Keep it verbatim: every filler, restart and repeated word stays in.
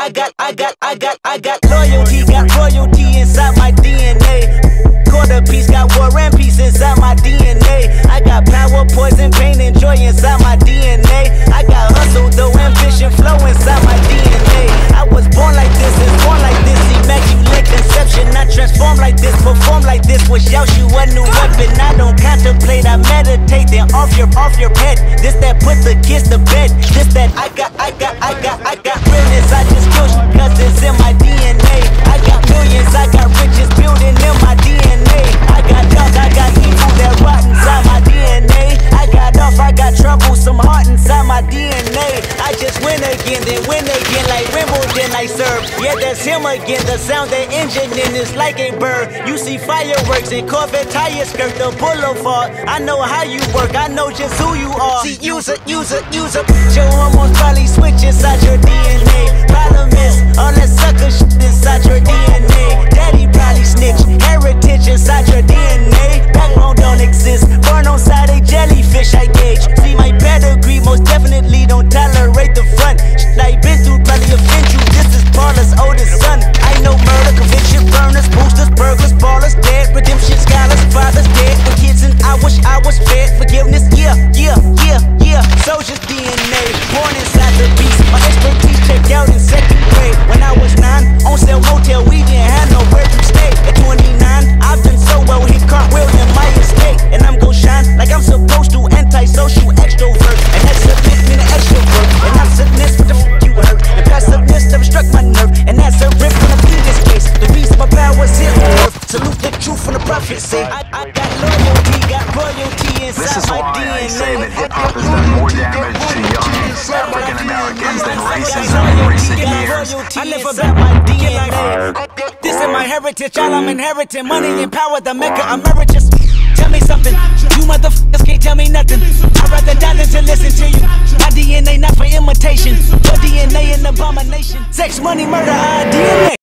I got, I got, I got, I got loyalty, got royalty inside my D N A. Quarter piece, got war and peace inside my D N A. I got power, poison, pain, and joy inside my D N A. I got hustle, though ambition, flow inside my D N A. I was born like this, is born like this, immaculate conception. I transform like this, perform like this. Was Yaoshu a new weapon? I don't contemplate, I meditate. Then off your, off your head. This that put the kids to bed. This that I got, I got, I got, I got realness. I just kill you cause it's in my D N A. I got millions, I got riches building in my D N A. I got dark, I got evil that rot inside my D N A. I got off, I got trouble, some heart inside my D N A. I just win again, then win again like Wimbledon I serve. Yeah, that's him again, the sound that engine in is like a bird. You see fireworks and Corvette tires skirt the boulevard. I know how you work, I know just who you are. See, use it, use it, use it. Your hormones probably switch inside your D N A. Problem is, all that sucker shit inside your D N A. Daddy probably snitch, heritage inside your D N A. Backbone don't exist, born on side a jellyfish I gauge. See my pedigree, most definitely don't tolerate the front. Shit I been through probably offend you, this is Paula's oldest son. I know murder, conviction, burners, boosters, burglars, ballers, dead, redemption, scholars, fathers dead. For kids and I wish I was fed, forgiveness, yeah, yeah, yeah, yeah. Soldier's D N A, born inside the beast. My expertise checked out in second grade. When I was nine, on sale motel, we didn't have nowhere to stay. At twenty-nine, I've done so well, hit cartwheel in my estate. And I'm gon' shine like I'm supposed to, anti-social extrovert. And excellent mean an extrovert. And awesomeness, what the f you heard? And passiveness never struck my nerve. And that's a rip when I be this case. The reason my power's here on earth. Salute the truth from the prophecy. I, I got loyalty, got royalty inside This is my why D N A. I say that hip-hop has done more damage to young African Americans than racism in recent years. I live about my D N A. This is my heritage, all I'm inheriting. Money and power, the maker emeritus. Tell me something, you motherfuckers can't tell me nothing. I'd rather die than to listen to you. My D N A not for imitation. Your D N A an abomination. Sex, money, murder, our D N A.